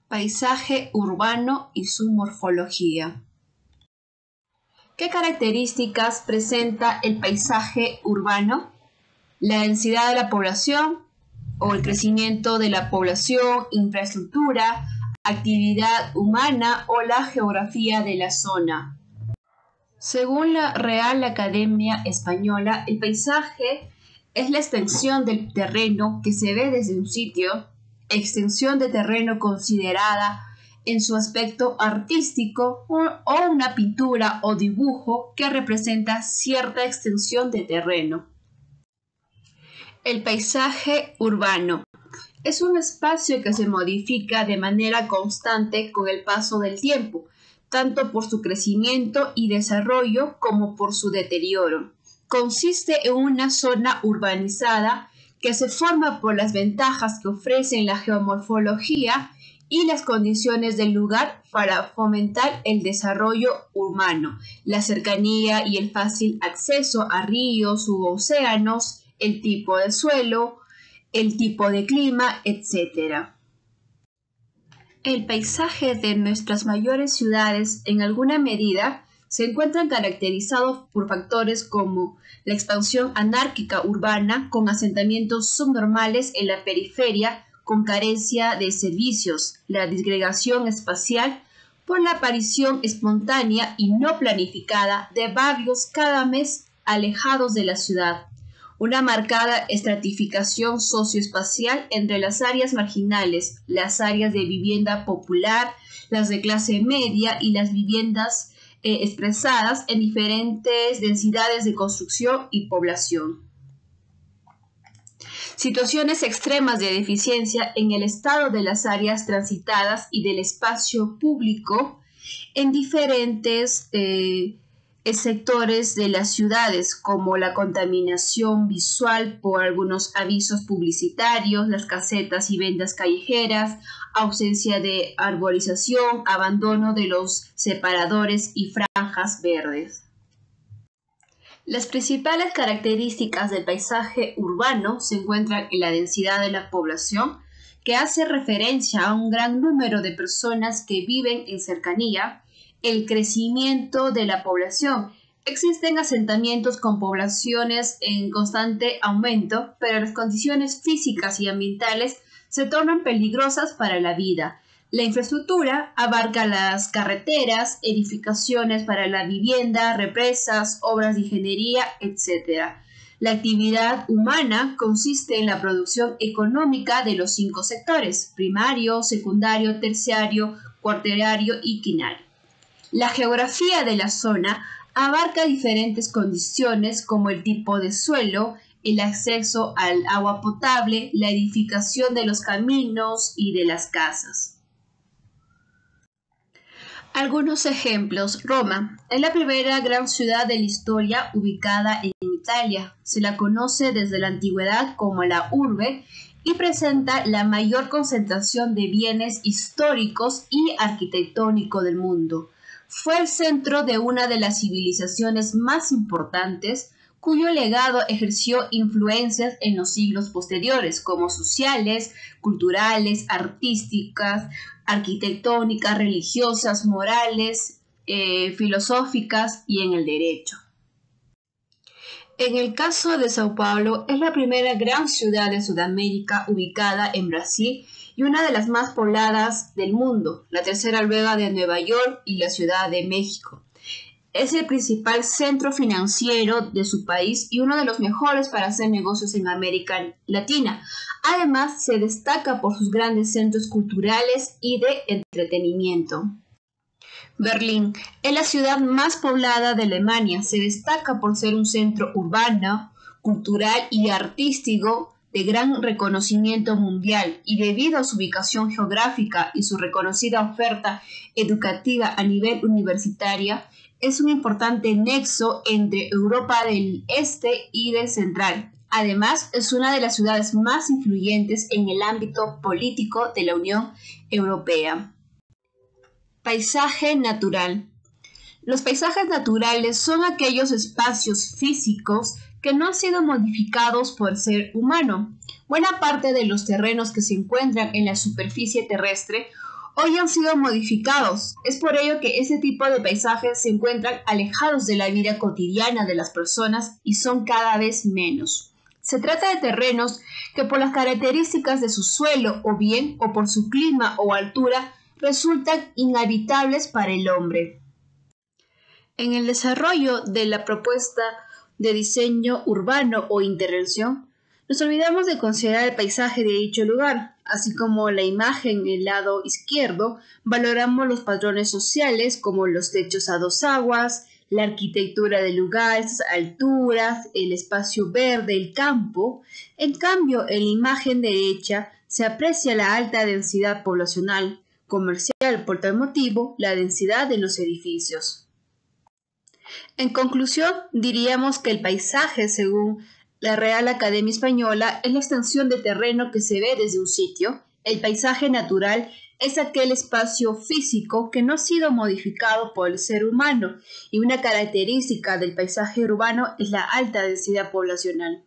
Paisaje urbano y su morfología. ¿Qué características presenta el paisaje urbano? La densidad de la población o el crecimiento de la población, infraestructura, actividad humana o la geografía de la zona. Según la Real Academia Española, el paisaje es la extensión del terreno que se ve desde un sitio, extensión de terreno considerada en su aspecto artístico o una pintura o dibujo que representa cierta extensión de terreno. El paisaje urbano es un espacio que se modifica de manera constante con el paso del tiempo, tanto por su crecimiento y desarrollo como por su deterioro. Consiste en una zona urbanizada que se forma por las ventajas que ofrecen la geomorfología y las condiciones del lugar para fomentar el desarrollo urbano, la cercanía y el fácil acceso a ríos u océanos, el tipo de suelo, el tipo de clima, etc. El paisaje de nuestras mayores ciudades, en alguna medida, se encuentran caracterizados por factores como la expansión anárquica urbana con asentamientos subnormales en la periferia con carencia de servicios, la disgregación espacial por la aparición espontánea y no planificada de barrios cada vez alejados de la ciudad, una marcada estratificación socioespacial entre las áreas marginales, las áreas de vivienda popular, las de clase media y las viviendas expresadas en diferentes densidades de construcción y población. Situaciones extremas de deficiencia en el estado de las áreas transitadas y del espacio público en diferentes sectores de las ciudades, como la contaminación visual por algunos avisos publicitarios, las casetas y ventas callejeras, ausencia de arborización, abandono de los separadores y franjas verdes. Las principales características del paisaje urbano se encuentran en la densidad de la población, que hace referencia a un gran número de personas que viven en cercanía, el crecimiento de la población. Existen asentamientos con poblaciones en constante aumento, pero las condiciones físicas y ambientales se tornan peligrosas para la vida. La infraestructura abarca las carreteras, edificaciones para la vivienda, represas, obras de ingeniería, etc. La actividad humana consiste en la producción económica de los 5 sectores: primario, secundario, terciario, cuaternario y quinario. La geografía de la zona abarca diferentes condiciones como el tipo de suelo, el acceso al agua potable, la edificación de los caminos y de las casas. Algunos ejemplos. Roma es la primera gran ciudad de la historia ubicada en Italia. Se la conoce desde la antigüedad como la urbe y presenta la mayor concentración de bienes históricos y arquitectónicos del mundo. Fue el centro de una de las civilizaciones más importantes, cuyo legado ejerció influencias en los siglos posteriores, como sociales, culturales, artísticas, arquitectónicas, religiosas, morales, filosóficas y en el derecho. En el caso de Sao Paulo, es la primera gran ciudad de Sudamérica ubicada en Brasil y una de las más pobladas del mundo, la tercera luego de Nueva York y la Ciudad de México. Es el principal centro financiero de su país y uno de los mejores para hacer negocios en América Latina. Además, se destaca por sus grandes centros culturales y de entretenimiento. Berlín es la ciudad más poblada de Alemania. Se destaca por ser un centro urbano, cultural y artístico de gran reconocimiento mundial, y debido a su ubicación geográfica y su reconocida oferta educativa a nivel universitaria, es un importante nexo entre Europa del Este y del Central. Además, es una de las ciudades más influyentes en el ámbito político de la Unión Europea. Paisaje natural. Los paisajes naturales son aquellos espacios físicos que no han sido modificados por el ser humano. Buena parte de los terrenos que se encuentran en la superficie terrestre hoy han sido modificados. Es por ello que ese tipo de paisajes se encuentran alejados de la vida cotidiana de las personas y son cada vez menos. Se trata de terrenos que por las características de su suelo o por su clima o altura resultan inhabitables para el hombre. En el desarrollo de la propuesta de diseño urbano o intervención, nos olvidamos de considerar el paisaje de dicho lugar, así como la imagen en el lado izquierdo, valoramos los patrones sociales como los techos a dos aguas, la arquitectura del lugar, las alturas, el espacio verde, el campo. En cambio, en la imagen derecha se aprecia la alta densidad poblacional, comercial, por tal motivo, la densidad de los edificios. En conclusión, diríamos que el paisaje, según la Real Academia Española, es la extensión de terreno que se ve desde un sitio. El paisaje natural es aquel espacio físico que no ha sido modificado por el ser humano, y una característica del paisaje urbano es la alta densidad poblacional.